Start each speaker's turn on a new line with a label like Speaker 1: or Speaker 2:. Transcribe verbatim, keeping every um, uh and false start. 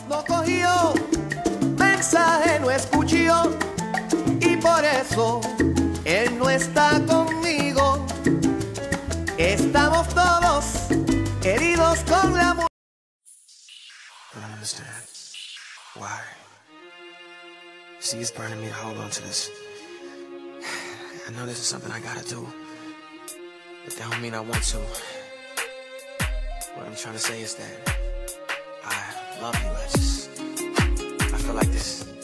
Speaker 1: no cogió, mensaje no escuchó, y por eso él no está conmigo. Estamos todos heridos con la muerte.
Speaker 2: I don't understand. Why? See, it's burning me to hold on to this. I know this is something I gotta do, but that don't mean I want to. What I'm trying to say is that I love you. I just, I feel like this